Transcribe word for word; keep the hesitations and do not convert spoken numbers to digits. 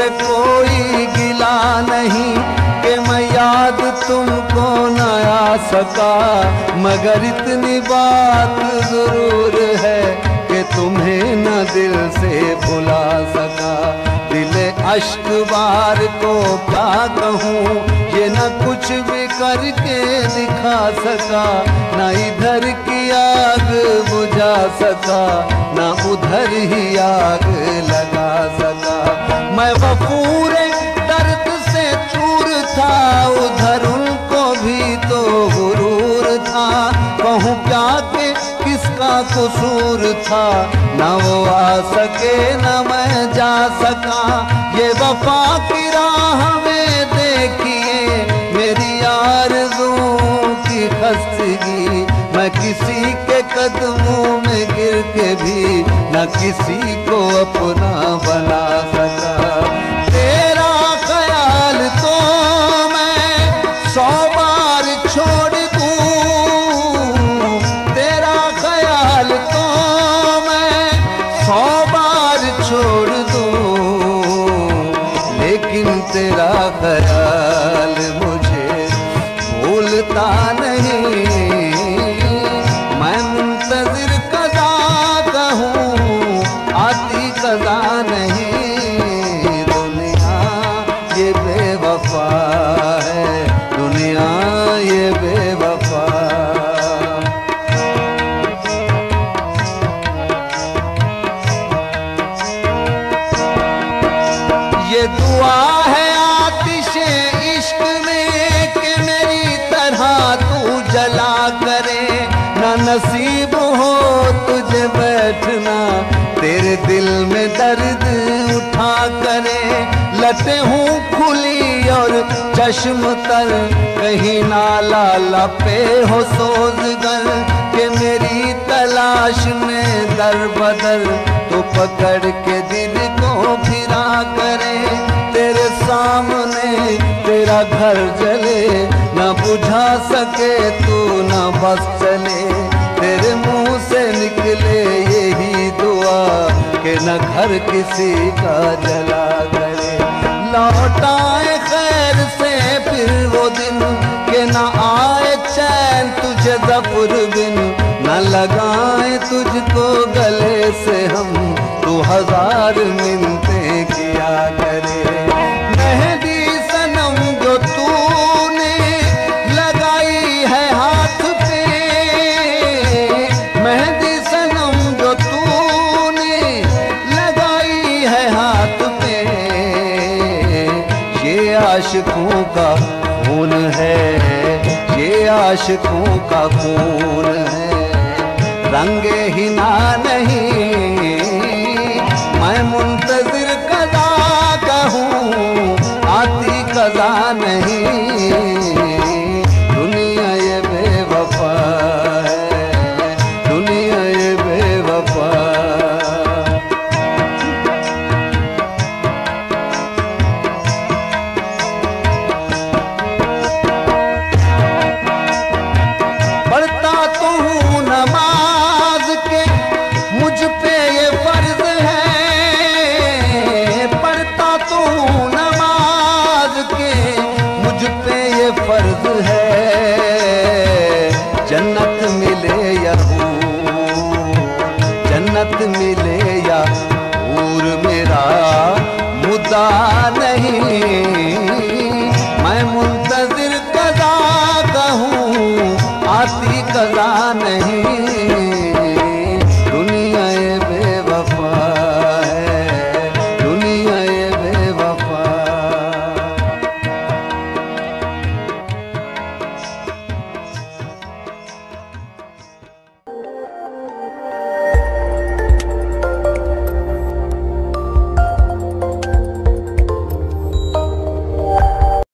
मुझसे कोई गिला नहीं कि मैं याद तुमको न आ सका, मगर इतनी बात जरूर है कि तुम्हें न दिल से भुला सका। दिले अश्क बार को क्या कहूँ, ये न कुछ भी करके दिखा सका, न इधर की आग बुझा सका, न उधर ही आग लगा सका। मैं वफूरे दर्द से चूर था, उधर उनको भी तो गुरूर था। कहूँ क्या कि किसका कसूर था, न वो आ सके न मैं जा सका। ये वफा की राह में देखिए मेरी आरज़ू की खस्तगी, मैं किसी के कदमों में गिर के भी न किसी को अपना बना सका। तेरा ख्याल तो मैं सौ बार छोड़ दूं, तेरा ख्याल तो मैं सौ बार छोड़ दूं, लेकिन तेरा ख्याल मुझे भूलता नहीं। मैं मुंतज़िर कज़ा का हूँ, आती कज़ा नहीं। दुनिया ये बेवफा है, दुनिया ये बेवफा। ये दुआ है आतिशे इश्क में कि मेरी तरह तू जला करे, ना नसीब हो तुझे बैठना तेरे दिल में दर्द उठा करे। लटे हूँ खुली और चश्म तर, कहीं नाला लपे हो सोज़गर, कि मेरी तलाश में दर बदर तो पकड़ के दिल को फिरा करे। तेरे सामने तेरा घर जले, न बुझा सके तू न बस चले। तेरे मुंह से निकले यही दुआ कि न घर किसी का जला करे। लौट आए खैर से फिर वो दिन कि न आए चैन तुझे ज़फ़र बिन, न लगाए तुझको गले से हम तू हजार मिन्नतें किया करे। मेहंदी सनम जो तूने लगाई है हाथ पे, मेहंदी सनम जो तूने लगाई है हाथ पे, ये आशिकों का खून है, ये आशिकों का खून है। रंगे हिना नहीं